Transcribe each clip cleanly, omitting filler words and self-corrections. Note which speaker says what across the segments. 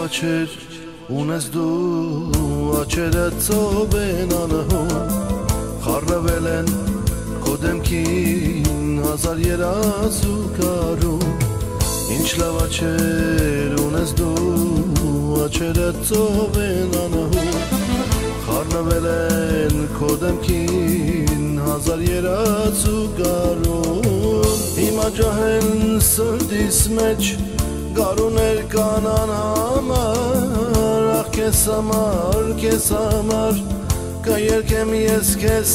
Speaker 1: աչեր ունես դու աչերը ծով են անհուն խառնվել են քո դեմքին հազար երազուկարում ինչ լավ աչեր ունես դու աչերը ծով են անհուն խառնվել են քո դեմքին հազար երազուկարում հիմա ջահել սրտիս մեջ Գարուներ կանան համար, ախ կես համար, կերկեմ ես կես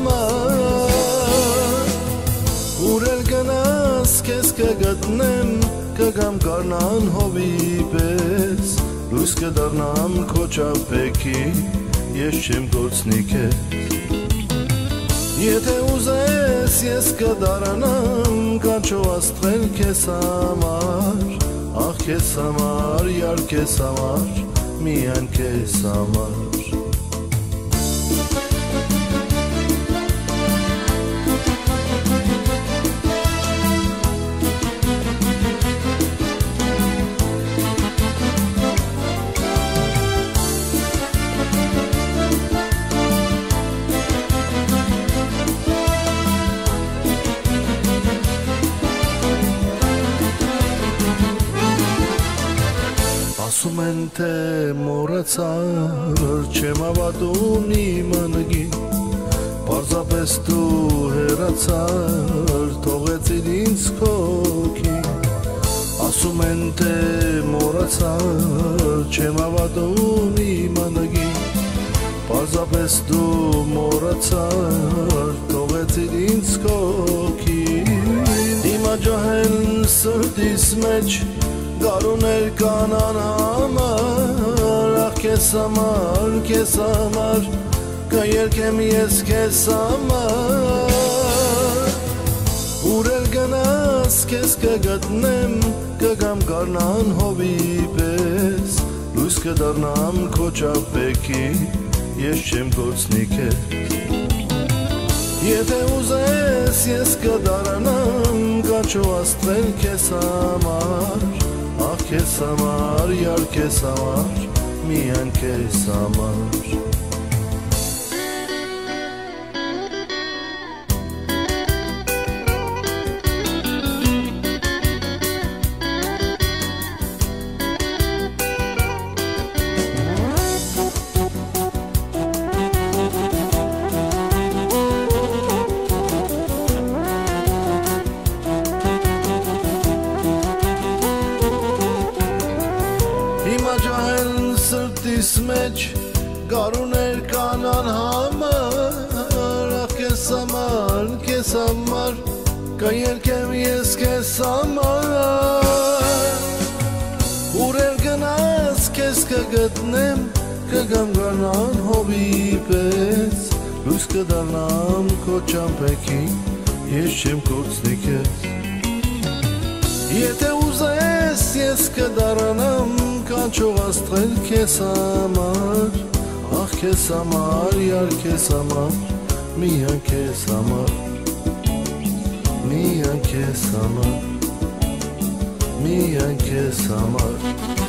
Speaker 1: համար Ուր էլ գնաս կես կգտնեմ, կգամ կարնան հովի պես Լույս կդարնամ քո ճապեքի, ես չեմ գործնի կեզ Եթե ուզես ես կդարանամ, կանչո աստղել կես համար Ախ քեզ համար, յար քեզ համար, միայն քեզ համար Ասում են թե մոռացար, չեմ հավատում իմ անգին Պարզապես դու հեռացար, թողեցիր ինձ քոքին Ասում են թե մոռացար, չեմ հավատում իմ անգին Պարզապես դու մոռացար, թողեցիր ինձ քոքին Հիմա ջահել սրտիս մեջ Գարուներ կանան համար, ախ կես համար, կերկեմ ես կես համար Ուր էլ գնաս կես կգտնեմ, կգամ կարնան հովի պես Լույս կդարնամ քո ճապեքի, ես չեմ գործնի կեզ Եթե ուզես ես կդարանամ, կանչո աստղել կես համար Ախ քեզ համար, յար քեզ համար, միայն քեզ համար Հիմա ջահել սրտիս մեջ գարուներ կանան համար Ախ կես համար, կերկեմ ես կես համար Ուր էլ գնաս կես կգտնեմ, կգամ գանան հովի պես Լույս կդարնամ քո ճամպեքի, ես չեմ գործնի կեզ Եթե ուզես ես կդարանամ կանչող աստղել քեզ համար Ախ քեզ համար, յար քեզ համար, միայն քեզ համար Միայն քեզ համար, միայն քեզ համար